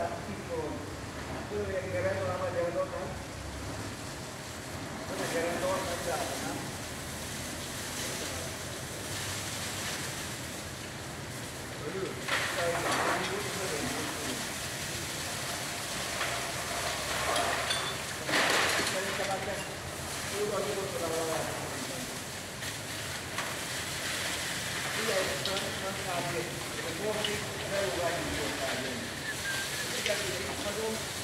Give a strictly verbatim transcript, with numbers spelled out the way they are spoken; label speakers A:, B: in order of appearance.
A: tipo, itu yang keren lama jalan kan? Itu keren doang aja, kan? Dulu, saya dulu itu saya katakan itu lagi berlawan. Iya, itu kan kaget. Kemudian saya ulangi itu kaget. Ketika itu